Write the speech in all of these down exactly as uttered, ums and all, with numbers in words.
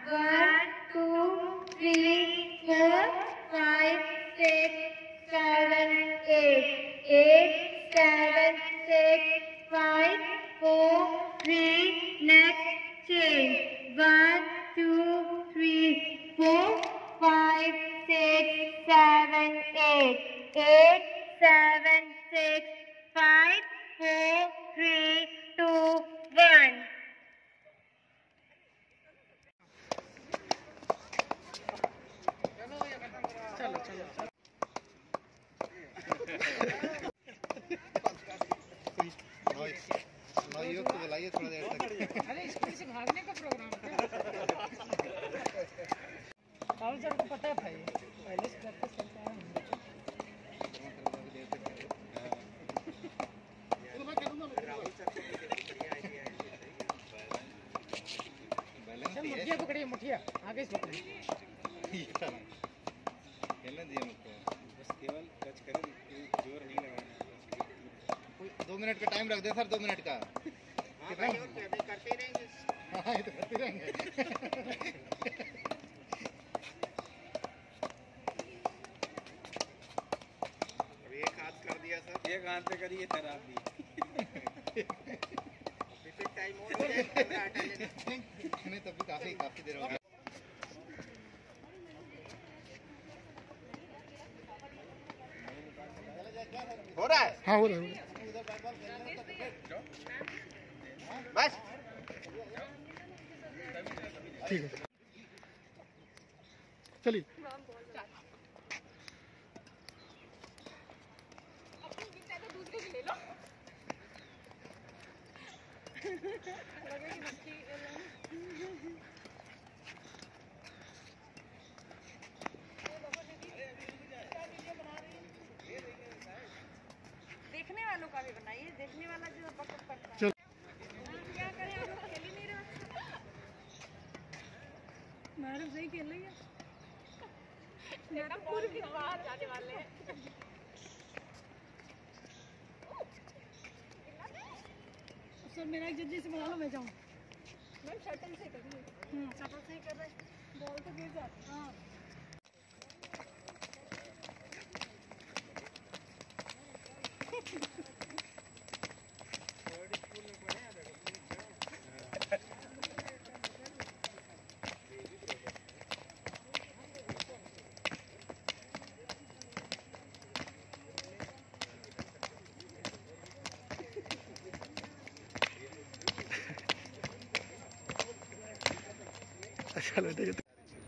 One, two, three, four, five, six, seven, eight. Eight, seven, six, five, four, three. Next change. One, two, three, four, five, six, seven, eight. Eight, seven, six, five, four, three, two, one. चलो चलो नौयुग को बुलाइए थोड़ा देर तक। अरे school से भागने का प्रोग्राम था। राहुल सर को पता था ये पहले से प्रैक्टिस करते हैं। मुठिया पकड़िए मुठिया आगे से पकड़िए। खेलने दिया मुझको बस केवल टच करें जोर नहीं लगाना। दो मिनट का टाइम रख दे सर दो मिनट का। कितना करते ही रहेंगे। हाँ ये तो करते रहेंगे। अब एक हाथ कर दिया सर। एक हाथ से करिए सर आप भी। टाइम हो गया नहीं तब भी काफी काफी देर हो गया। हो रहा है हाँ हो रहा है बस ठीक है चलिए देखने वालों का भी बनाइए। देखने वाला जो बकवास करता है। चल क्या करें आप लोग खेल ही नहीं रहे। मैडम सही खेल रही है। मैडम पूरी फिर बाहर जाने वाले हैं। सर मेरा एक जल्दी से बना लो मैं जाऊँ। मैम शटल से करिए। हम्म शटल से ही कर रहे। बॉल तो गिर जाती। हाँ अच्छा लगता है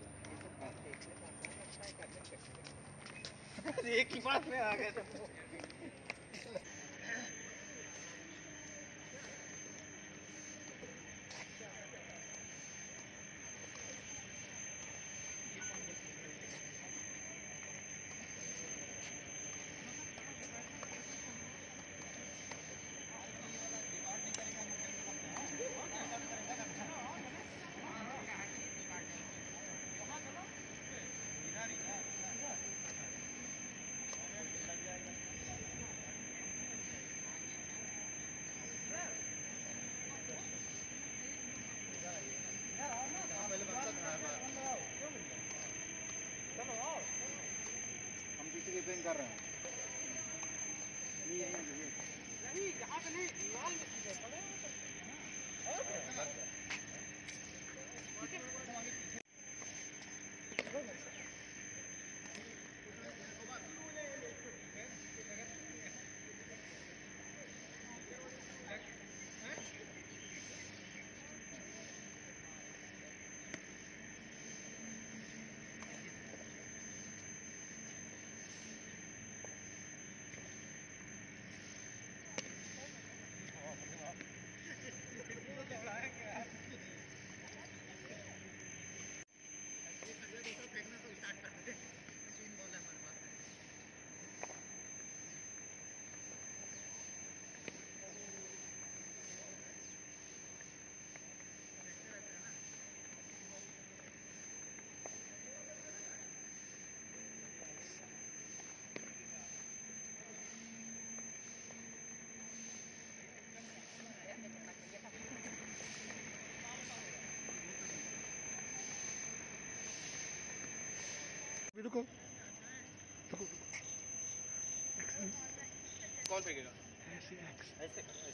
एक ही बात में आ गए तो हम किसी की पेन कर रहे हैं नहीं यहाँ पे नहीं लाल रुको कौन फेंकेगा? ऐसे